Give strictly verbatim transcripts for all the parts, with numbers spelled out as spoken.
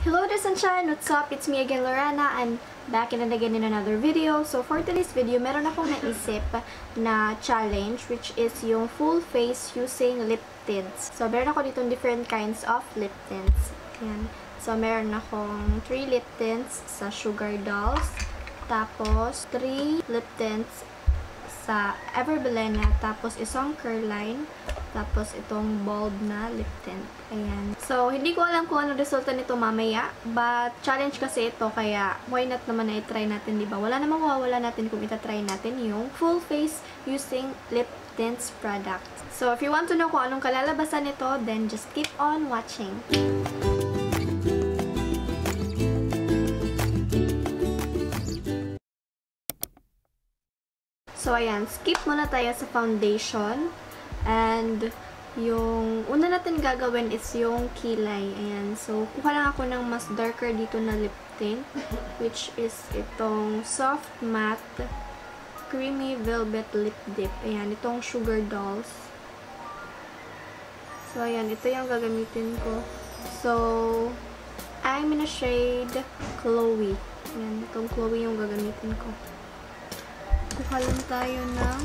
Hello there sunshine! What's up? It's me again, Lorana. I'm back in and again in another video. So for today's video, meron akong naisip na challenge which is yung full face using lip tints. So meron ako dito different kinds of lip tints. Ayan. So meron akong three lip tints sa Sugar Dolls. Tapos three lip tints sa Everbelena. Tapos isang curline. Tapos, itong bulb na lip tint. Ayan. So, hindi ko alam kung ano resulta nito mamaya. But, challenge kasi ito. Kaya, why not naman na i-try natin, diba? Wala namang mawawala natin kung ita-try natin yung full face using lip tints product. So, if you want to know kung anong kalalabasan nito, then just keep on watching. So, ayan. Skip muna tayo sa foundation. And, yung una natin gagawin is yung kilay. Ayan. So, kuha lang ako ng mas darker dito na lip tint, which is itong Soft Matte Creamy Velvet Lip Dip. Ayan. Itong Sugar Dolls. So, ayan. Ito yung gagamitin ko. So, I'm in a shade Chloe. Ayan. Itong Chloe yung gagamitin ko. Kuha lang tayo ng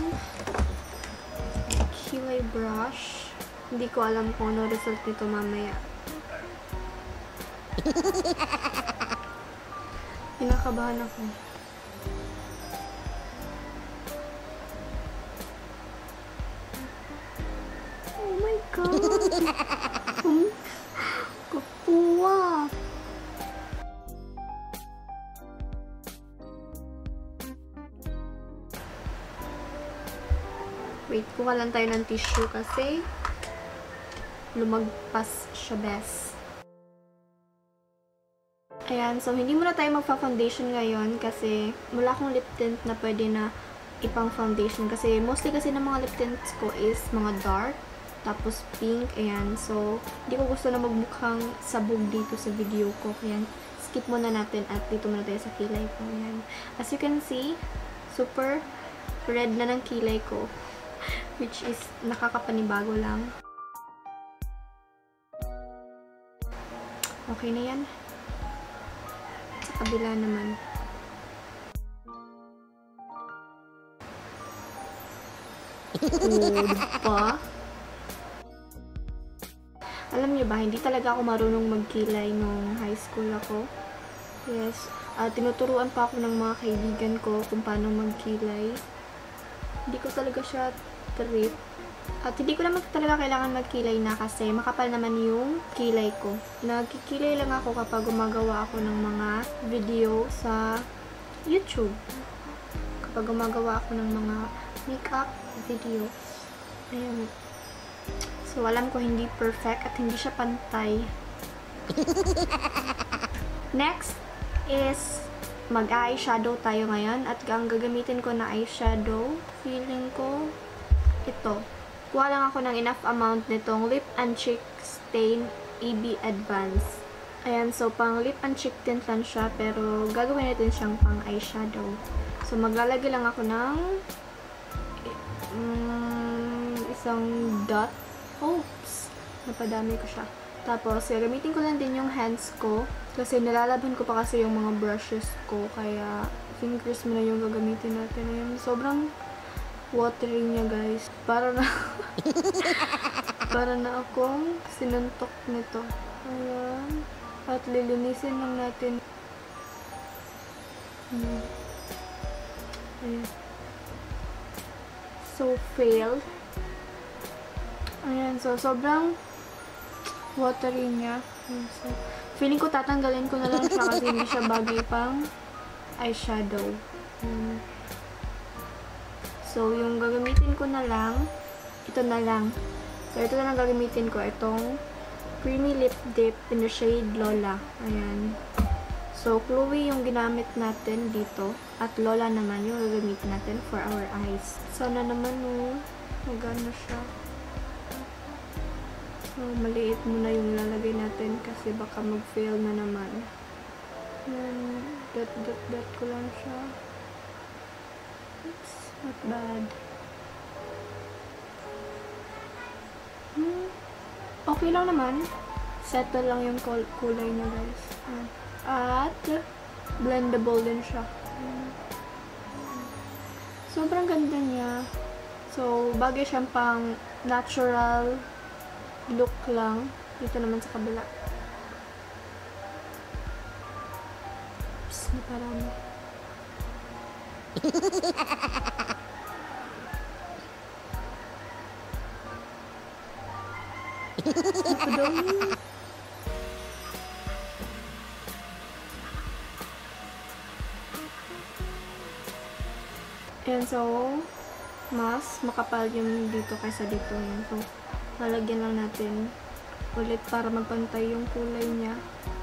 kilay brush. Hindi ko alam kung ano result nito mamaya. Pinakabahan ako. Oh my God! Kapuwa! Wait, kuha lang tayo ng tissue kasi lumagpas siya best. Ayan, so hindi muna tayo magpa-foundation ngayon kasi wala akong lip tint na pwede na ipang foundation kasi mostly kasi ng mga lip tints ko is mga dark, tapos pink, ayan. So, hindi ko gusto na magmukhang sabog dito sa video ko. Ayan, skip muna natin at dito muna tayo sa kilay ko. Ayan. As you can see, super red na ng kilay ko. Which is nakakapanibago lang. Okay na yan. Sa kabila naman. Oh, diba? Alam niyo ba, hindi talaga ako marunong magkilay nung high school ako. Yes. Uh, tinuturuan pa ako ng mga kaibigan ko kung paano magkilay. Hindi ko talaga siya trip. At hindi ko naman talaga kailangan magkilay na kasi makapal naman yung kilay ko. Nagkikilay lang ako kapag gumagawa ako ng mga video sa YouTube. Kapag gumagawa ako ng mga makeup video. Ayan. So, alam ko hindi perfect at hindi siya pantay. Next is mag-eyeshadow tayo ngayon. At ang gagamitin ko na eyeshadow, feeling ko ito. Kuha lang ako ng enough amount nitong Lip and Cheek Stain E B Advance. Ayan, so pang lip and cheek tint lang siya, pero gagawin natin siyang pang eyeshadow. So maglalagay lang ako ng um, isang dot. Oops! Napadami ko siya. Tapos, gagamitin ko lang din yung hands ko. Kasi nilalaban ko pa kasi yung mga brushes ko. Kaya, fingers mo na yung gagamitin natin. Ayan, sobrang watery niya, guys. Para na para na akong sinuntok nito. Ayan. At lilinisin lang natin. Ayan. Ayan. So, failed. Ayan. So, sobrang watery niya. Ayan. So, feeling ko tatanggalin ko na lang siya kasi hindi siya bagay pang eyeshadow. Ayan. So, yung gagamitin ko na lang, ito na lang. So, ito na lang gagamitin ko. Itong Creamy Lip Dip in the shade Lola. Ayan. So, Chloe yung ginamit natin dito. At Lola naman yung gagamitin natin for our eyes. Sana naman, oh, maganda siya. So, maliit muna yung lalagay natin kasi baka mag-fail na naman. Ayan. Dot-dot-dot ko lang siya. Oops. Not bad. Hmm. Okay lang naman. settle lang yung kulay niya, guys. At blendable din siya. Sobrang ganda niya. So, bagay siyang pang natural look lang. Dito naman sa kabila. Psst, naparami. Napadong. Ayan, so, mas makapal yung dito kaysa dito. Ayan, so, lalagyan lang natin ulit para magpantay yung kulay niya.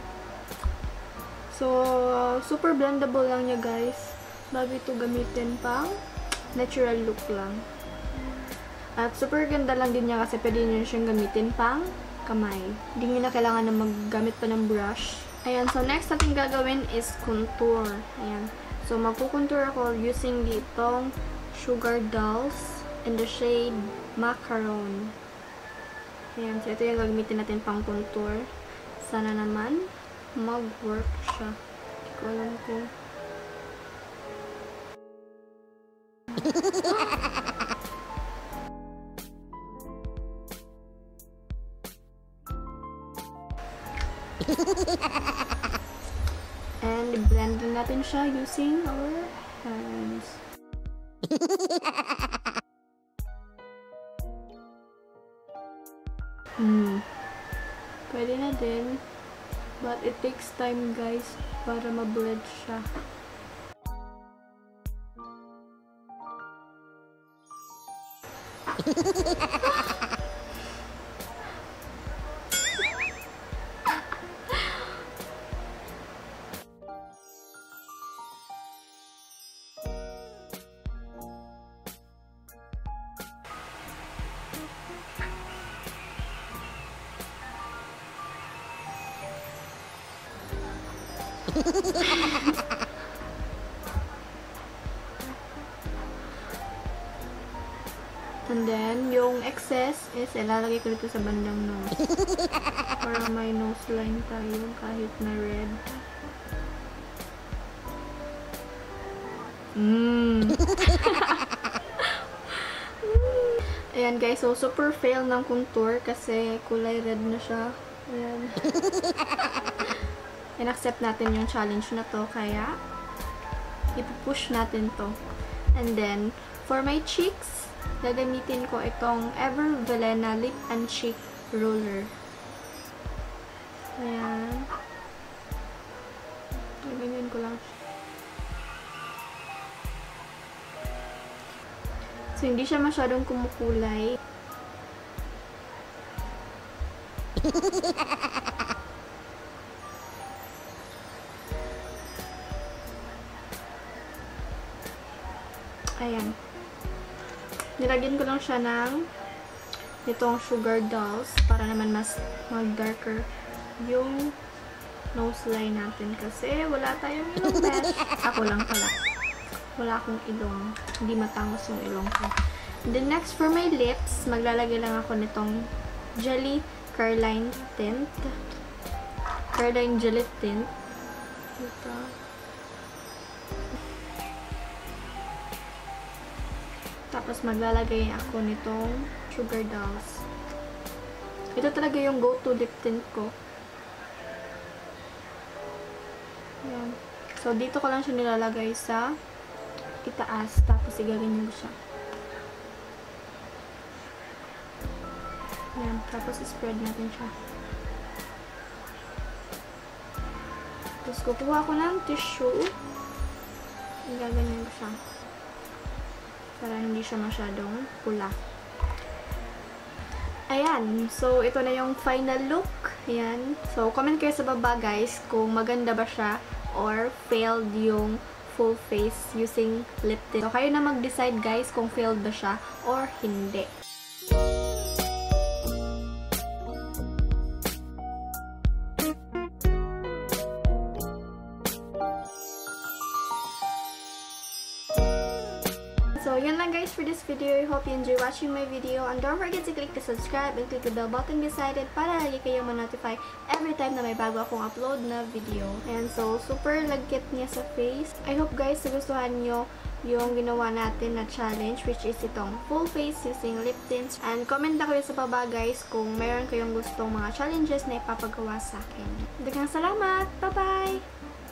So, super blendable lang niya, guys. Bago ito gamitin pang natural look lang. At super ganda lang din niya kasi pwede niyo siyang gamitin pang kamay. Hindi niyo na kailangan na maggamit pa ng brush. Ayan, so next natin gagawin is contour. Ayan. So, magkukontour ako using ditong Sugar Dolls in the shade Macaron. Ayan. So, ito yung gagamitin natin pang contour. Sana naman mag-work siya. Hindi ko alam kung and blend natin siya using our hands. Hmm. Pwede na din. But it takes time, guys, para ma-blend siya. And then, yung excess is ilalagay ko dito sa bandang nose. Para may nose line tayo kahit na red. Mmm. Ayan, guys. So, super fail ng contour kasi kulay red na siya. Ayan. In-accept natin yung challenge na to, kaya ipupush natin to. And then, for my cheeks, gagamitin ko itong Ever Velena Lip and Cheek Roller. Ayan. Ganyan ko lang. So, hindi siya masyadong kumukulay. Ayan. Nilagyan ko lang siya ng itong Sugar Dolls para naman mas mag-darker yung nose line natin kasi wala tayong ilong mesh. Ako lang pala. Wala akong ilong. Hindi matangos yung ilong ko. And then next, for my lips, maglalagay lang ako nitong Jelly Caroline Tint. Caroline Jelly Tint. Ito. Tapos, maglalagay ako nitong Sugar Dolls. Ito talaga yung go-to lip tint ko. Ayan. So, dito ko lang siya nilalagay sa itaas. Tapos, igaganyan ko siya. Ayan. Tapos, spread natin siya. Tapos, kukuha ko ng tissue. Igaganyan ko siya. Para hindi siya masyadong pula. Ayan. So, ito na yung final look. Ayan. So, comment kayo sa baba, guys, kung maganda ba siya or failed yung full face using lip tint. So, kayo na mag-decide, guys, kung failed ba siya or hindi. So, So, yun lang guys for this video. I hope you enjoy watching my video. And don't forget to click the subscribe and click the bell button beside it para lagi kayong ma-notify every time na may bago akong upload na video. And so, super lagkit niya sa face. I hope guys nagustuhan nyo yung ginawa natin na challenge, which is itong full face using lip tints. And comment na kayo sa baba guys kung meron kayong gustong mga challenges na ipapagawa sa akin. Daghang salamat! Bye-bye!